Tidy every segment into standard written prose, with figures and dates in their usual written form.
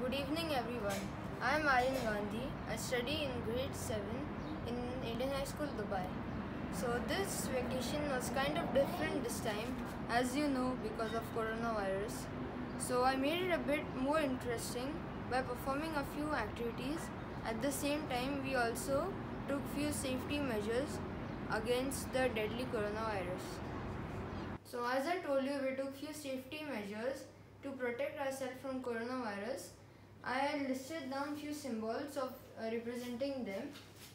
Good evening everyone. I am Aryan Gandhi. I study in grade 7 in Indian High School, Dubai. So this vacation was kind of different this time, as you know, because of coronavirus. So I made it a bit more interesting by performing a few activities. At the same time, we also took few safety measures against the deadly coronavirus. So as I told you, we took few safety measures to protect ourselves from coronavirus. I listed down few symbols of representing them.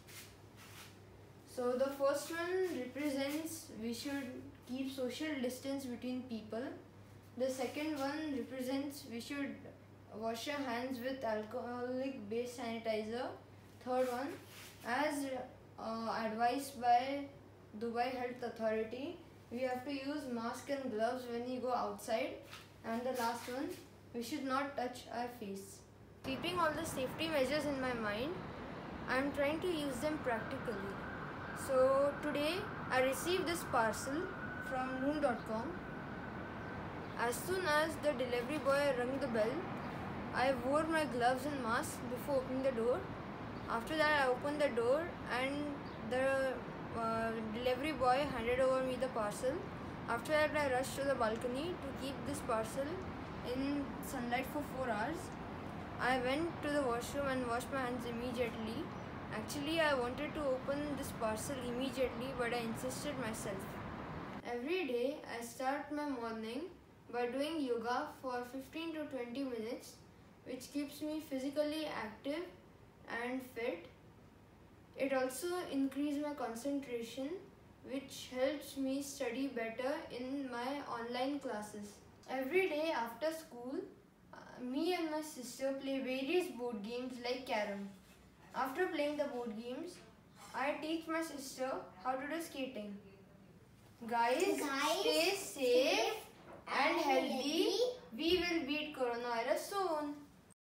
So the first one represents we should keep social distance between people. The second one represents we should wash our hands with alcoholic based sanitizer. Third one, as advised by Dubai Health Authority, we have to use mask and gloves when you go outside. And the last one, we should not touch our face. Keeping all the safety measures in my mind, I am trying to use them practically. So today I received this parcel from room.com. As soon as the delivery boy rang the bell, I wore my gloves and mask before opening the door. After that I opened the door and the delivery boy handed over me the parcel. After that I rushed to the balcony to keep this parcel in sunlight for 4 hours. I went to the washroom and washed my hands immediately. Actually, I wanted to open this parcel immediately, but I insisted myself. Every day, I start my morning by doing yoga for 15 to 20 minutes, which keeps me physically active and fit. It also increases my concentration, which helps me study better in my online classes. Every day after school, me and my sister play various board games like carom. After playing the board games, I teach my sister how to do skating. Guys, stay safe.